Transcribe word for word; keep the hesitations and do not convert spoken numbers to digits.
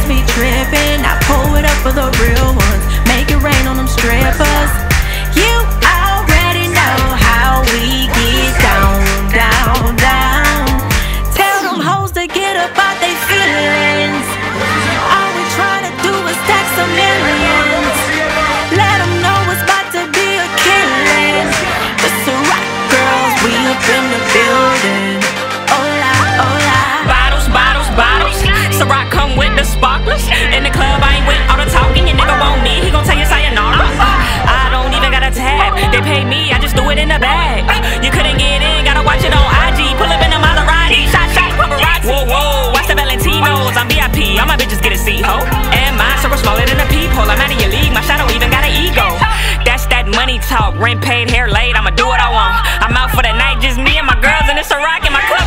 must be tripping. I pull it up for the real ones, make it rain on them strippers. You already know how we get down, down, down. Tell them hoes to get up out they feelings. All we try to do is stack some millions. Let them know it's about to be a killing. The Ciroc girls, we up in the building. Hola, hola. Bottles, bottles, bottles. Ciroc come with the sparklers. In the club, I ain't with all the talking. Your nigga want me, he gon' tell you sayonara. I don't even got a tab. They pay me, I just threw it in the bag. You couldn't get in, gotta watch it on I G. Pull up in the Maserati, shot, shot, paparazzi. Whoa, whoa, watch the Valentinos. I'm V I P, all my bitches get a seat, ho. And my circle smaller than a peephole. I'm out of your league, my shadow even got an ego. That's that money talk, rent paid, hair laid. I'ma do what I want. I'm out for the night, just me and my girls in the Ciroc in my club.